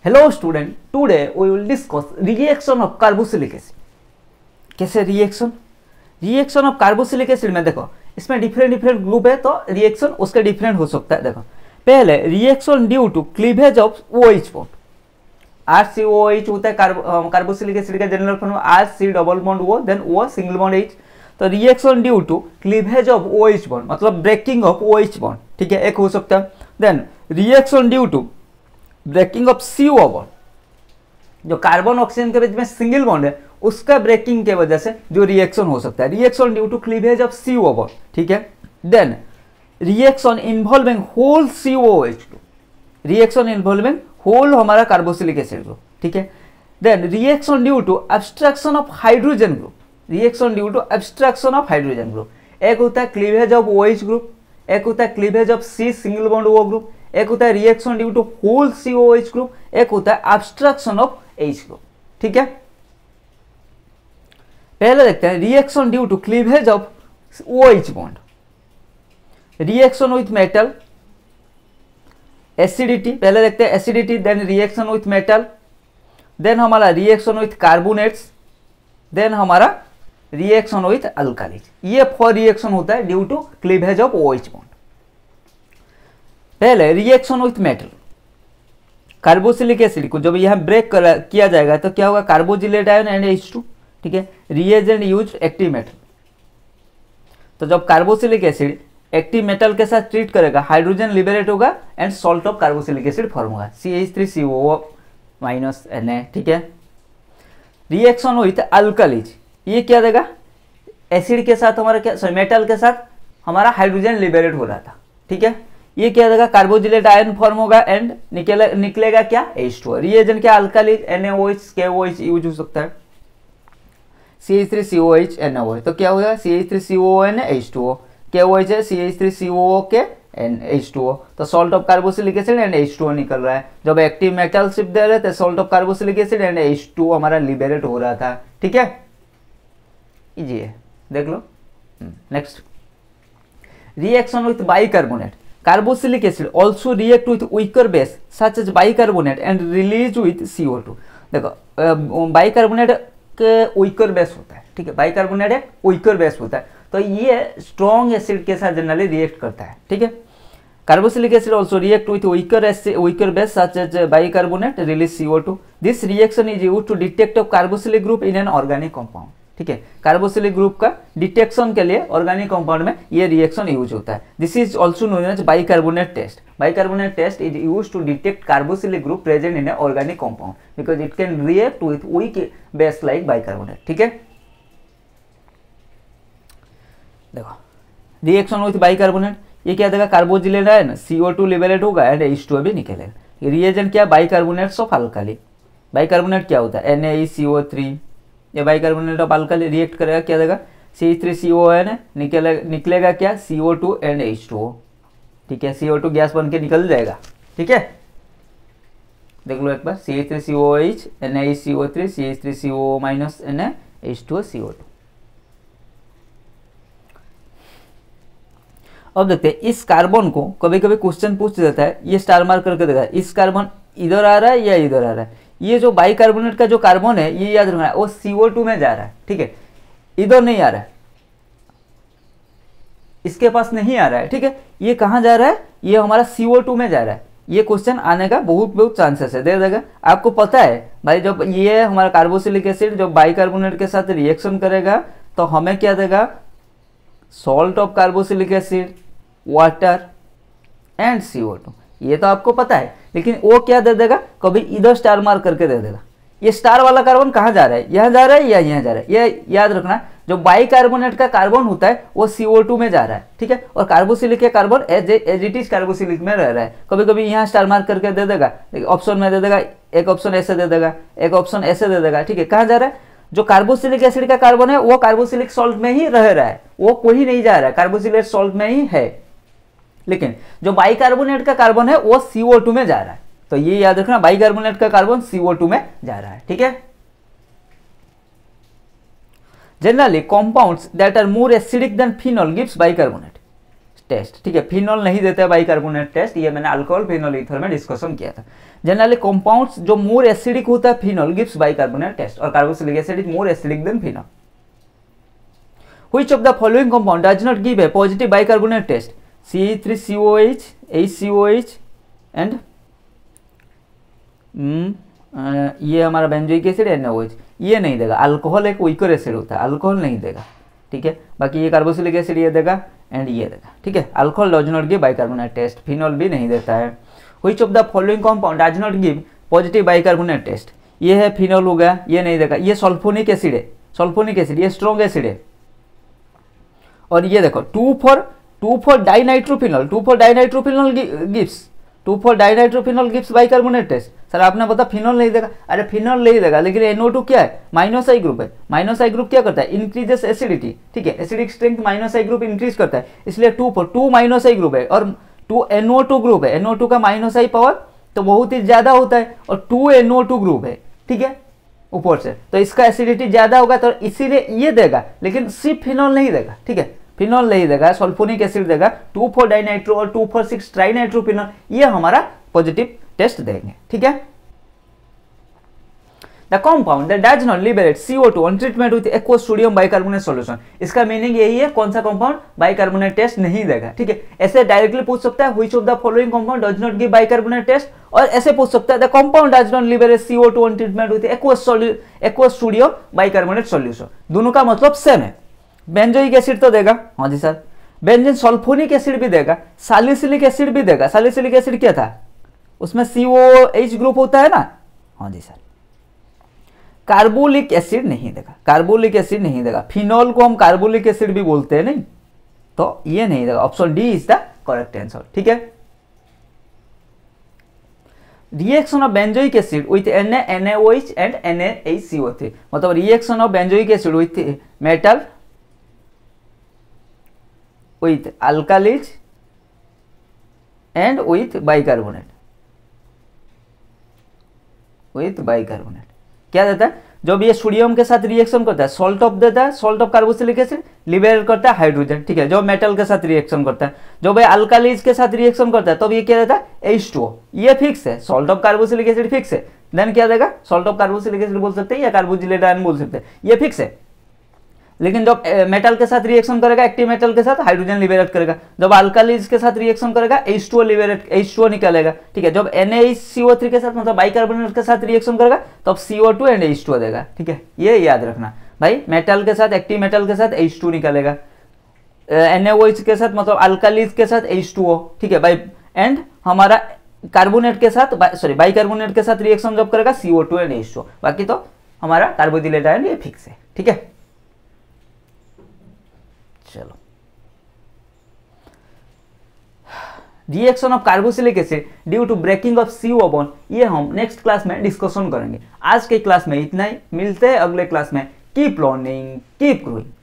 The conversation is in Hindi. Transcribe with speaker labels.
Speaker 1: Hello student, today we will discuss reaction of carboxylic acid. कैसे रिएक्शन ऑफ कार्बोक्सिलिक एसिड में देखो, इसमें डिफरेंट ग्रुप है तो रिएक्शन उसके डिफरेंट हो सकता है। देखो पहले reaction due to cleavage of OH bond. RCOH होता है कार्बोक्सिलिक एसिड का general form, RC double bond O then O single bond H। तो reaction due to cleavage of OH bond मतलब ब्रेकिंग ऑफ OH बॉन्ड, ठीक है, एक हो सकता है। Then reaction due to breaking of CO bond, जो कार्बन ऑक्सीजन के बीच में सिंगल बॉन्ड है उसका ब्रेकिंग के वजह से जो रिएक्शन हो सकता है, reaction due to cleavage of CO bond, ठीक है। Then reaction involving whole COOH2, reaction involving whole हमारा कार्बोक्सिलिक एसिड ग्रुप, ठीक है। Then reaction due to abstraction of hydrogen group, reaction due to abstraction of hydrogen group. एक होता है क्लीवेज ऑफ OH ग्रुप, एक होता है cleavage of C single bond O group, एक होता है reaction due to whole COOH group, एक होता है एब्स्ट्रैक्शन ऑफ H ग्रुप, ठीक है। पहले देखते हैं reaction due to cleavage of OH bond, reaction with metal, acidity. पहले देखते हैं acidity, then reaction with metal, then हमारा रिएक्शन विथ कार्बोनेट्स, देन हमारा रिएक्शन विथ अल्कालीज। ये 4 रिएक्शन होता है due to cleavage of OH bond. पहले reaction with metal, carboxylic acid को जब यहां ब्रेक किया जाएगा तो क्या होगा, कार्बोजिलेट आयन एंड H2, ठीक है। Reagent use active metal. तो जब कार्बोक्सिलिक एसिड एक्टिव मेटल के साथ ट्रीट करेगा, हाइड्रोजन लिबरेट होगा and salt of carboxylic acid form होगा, CH3COO Na, ठीक है। रिएक्शन विथ अल्कालीज, ये क्या देगा, एसिड के साथ हमारा क्या, सॉरी मेटल के साथ हमारा हाइड्रोजन लिबरेट हो रहा था, ठीक है। ये क्या देगा, कार्बोजिलेट आयन फॉर्म होगा एंड निकलेगा क्या, H2। रिएजेंट क्या, अल्कालीज NaOH KOH यूज हो सकता है, CH3COH NaOH। तो क्या होगा, CH3COO H2O, KOH है CH3COO के H2O। तो salt of carboxylic acid and H2O निकल रहा है। जब एक्टिव मेटल शिप दे रहे थे, salt of carboxylic acid and H2O हमारा लिबरेट हो रहा था, ठीक है। इजी है, देख लो। Next reaction with bicarbonate, carboxylic acid also react with weaker base such as bicarbonate and release with CO2। देखो बाइकार्बोनेट के weaker base होता है, ठीक है, बाइकार्बोनेट एक weaker base होता है, तो ये स्ट्रॉन्ग एसिड के साथ जनरली रिएक्ट करता है, ठीक है। Carboxylic acid also react with weaker base such as bicarbonate, release CO2। This reaction is used to detect a carboxylic group in an organic compound, ठीक है। कार्बोक्सिलिक ग्रुप का डिटेक्शन के लिए ऑर्गेनिक कंपाउंड में ये रिएक्शन यूज होता है। This is also known as bicarbonate test. Bicarbonate test is use to detect carboxylic group present in a organic compound because it can react with weak base like bicarbonate, ठीक है। देखो रिएक्शन विथ बाइकार्बोनेट, ये क्या देगा, कार्बोजिलेट है ना, CO2 लिबरेट होगा एंड H2O भी निकलेगा। रिएजेंट क्या, बाइकार्बोनेट्स ऑफ अल्काली। बाइकार्बोनेट क्या होता है, NaCO3, ये बाइकार्बोनेट ऑफ अल्काली रिएक्ट करेगा, क्या देगा, CH3CON निकलेगा क्या, CO2 एंड H2O, ठीक है। CO2 गैस बन के निकल जाएगा, ठीक है। देख लो एक बार, CH3COOH NaCO3 CH3COO Na H2O CO2। अब देखते हैं इस कार्बन को कभी कभी क्वेश्चन पूछ देता है, ये स्टार मार्क करके देखा, इस कार्बन इधर आ रहा है या इधर आ रहा है। ये जो बाइकार्बोनेट का जो कार्बन है, ये याद रखना है, वो CO2 में जा रहा है, ठीक है, इधर नहीं आ रहा है, इसके पास नहीं आ रहा है, ठीक है। ये कहां जा रहा है, ये हमारा CO2 में जा रहा है। ये क्वेश्चन आने का बहुत चांसेस है, दे देगा। आपको पता है भाई, जब ये हमारा कार्बोक्सिलिक एसिड जब बाइकार्बोनेट के साथ रिएक्शन करेगा तो हमें क्या देगा, salt of carboxylic acid, water and CO2। ये तो आपको पता है, लेकिन वो क्या दे देगा, कभी इधर स्टार मार्क करके दे देगा। ये स्टार वाला कार्बन कहाँ जा रहा है, यहाँ जा रहा है या यहाँ जा रहा है, ये याद रखना। जो बाइकार्बोनेट का कार्बन होता है वो CO2 में जा रहा है, ठीक है, और कार्बोक्सिलिक का carbon as it is carboxylic में रह रहा है। कभी कभी यहाँ स्टार मार्क करके दे देगा, ऑप्शन में दे देगा, एक ऑप्शन ऐसे दे देगा, एक ऑप्शन ऐसे दे देगा, ठीक है। कहाँ जा रहा है, जो कार्बोक्सिलिक एसिड का कार्बन है वो कार्बोक्सिलिक सॉल्ट में ही रह रहा है, वो कोई नहीं जा रहा है, कार्बोक्सिलेट सॉल्ट में ही है। लेकिन जो बाइकार्बोनेट का कार्बन है वो CO2 में जा रहा है, तो ये याद रखना, बाइकार्बोनेट का कार्बन CO2 में जा रहा है, ठीक है। Generally compounds that are more acidic than phenol gives bicarbonate. Test, ठीक है। फिनॉल नहीं देते बाइकार्बोनेट टेस्ट, ये मैंने अल्कोहल फिनॉल ईथर में डिस्कशन किया था। जनरली कंपाउंड्स जो मोर एसिडिक होता है फिनॉल गिव्स बाइकार्बोनेट टेस्ट, और carboxylic acid is more acidic than phenol. Which of the following compound does not give a positive bicarbonate test? CH3COH, HCOH and ये हमारा बेंजोइक एसिड NaOH, ये नहीं देगा। अल्कोहल एक वीकर एसिड होता है, अल्कोहल नहीं देगा, ठीक है। बाकी ये कार्बोक्सिलिक एसिड ये देगा एंड ये देगा, ठीक है। Alcohol does not give bicarbonate test, phenol भी नहीं देता है। Which of the following compound does not give positive bicarbonate test? ये है फिनॉल हो गया, ये नहीं देगा। ये सल्फोनिक एसिड है, सल्फोनिक एसिड ये स्ट्रॉन्ग एसिड है। और ये देखो 2,4 dinitrophenol, 2,4 dinitrophenol gives, 2,4 dinitrophenol gives bicarbonate test. Sir आपने बता फिनॉल नहीं देगा, अरे फिनॉल नहीं देगा, लेकिन NO2 क्या है? माइनस आई ग्रुप है। माइनस आई ग्रुप क्या करता है? इंक्रीजेस एसिडिटी, ठीक है। Acidic strength minus I group increase करता है, इसलिए 2 माइनस आई ग्रुप है और 2 NO2 ग्रुप है। NO2 का माइनस आई पावर तो बहुत ही ज्यादा होता है और 2 NO2 ग्रुप है, ठीक है, ऊपर से, तो इसका एसिडिटी ज्यादा होगा, तो इसीलिए ये देगा, लेकिन सिर्फ फिनॉल नहीं देगा, ठीक है। फिनॉल नहीं देगा, सल्फोनिक एसिड देगा, 2,4 डाइनाइट्रो और 2,4,6 ट्राइनाइट्रोफिनॉल, ये हमारा पॉजिटिव टेस्ट देंगे, ठीक है। The compound that does not liberate CO2 on treatment with aqueous sodium bicarbonate solution, इसका मीनिंग यही है, कौन सा कंपाउंड बाइकार्बोनेट टेस्ट नहीं देगा, ठीक है। ऐसे डायरेक्टली पूछ सकता है which of the following compound does not give bicarbonate test, और ऐसे पूछ सकता है the compound does not liberate CO2 on treatment with aqueous sodium bicarbonate solution. दोनों का मतलब सेम है। बेंजोइक एसिड तो देगा, हाँ जी सर। बेंजीन सल्फोनिक एसिड भी देगा, सैलिसिलिक एसिड भी देगा। सैलिसिलिक एसिड क्या था? उसमें COH ग्रुप होता है ना, हाँ जी सर। कार्बोलिक एसिड नहीं देगा, कार्बोलिक एसिड नहीं देगा। फिनॉल को हम कार्बोलिक एसिड भी बोलते हैं नहीं, तो ये नहीं देगा। Option D is the correct answer, ठीक है। Reaction of benzoic acid with NaOH and NaHCO3, मतलब reaction of benzoic acid with metal with alkalis and with bicarbonate, क्या देता है? जब ये सोडियम के साथ रिएक्शन करता है, सॉल्ट ऑफ देता है, salt of carboxylic acid liberate करता है हाइड्रोजन, ठीक है। जब मेटल के साथ रिएक्शन करता है, जब ये अल्कालीज के साथ रिएक्शन करता है, तब ये क्या देता है? H2O, ये फिक्स है। Salt of carboxylic acid fix है, देन क्या देगा? सॉल्ट ऑफ कार्बोक्सिलिक एसिड बोल सकते हैं या कार्बोजिलेट आयन बोल सकते हैं, ये फिक्स है। लेकिन जब मेटल के साथ रिएक्शन करेगा, एक्टिव मेटल के साथ हाइड्रोजन लिबरेट करेगा। जब अल्कालीज के साथ रिएक्शन करेगा, H2O निकलेगा, ठीक है। जब NaCO3 के साथ मतलब बाइकार्बोनेट के साथ रिएक्शन करेगा, तब CO2 एंड H2O देगा, ठीक है। ये याद रखना भाई, मेटल के साथ, एक्टिव मेटल के साथ H2 निकलेगा, NaOH के साथ मतलब अल्कालीज के साथ H2O, ठीक है भाई। एंड हमारा कार्बोनेट के साथ, सॉरी बाइकार्बोनेट के साथ रिएक्शन जब करेगा CO2 एंड H2O, बाकी तो हमारा कार्बोजिलेट आयन ये फिक्स है, ठीक है। चलो, reaction of carboxylic acid due to breaking of CO bond, ये हम नेक्स्ट क्लास में डिस्कशन करेंगे। आज के क्लास में इतना ही, मिलते हैं अगले क्लास में। Keep learning, keep growing.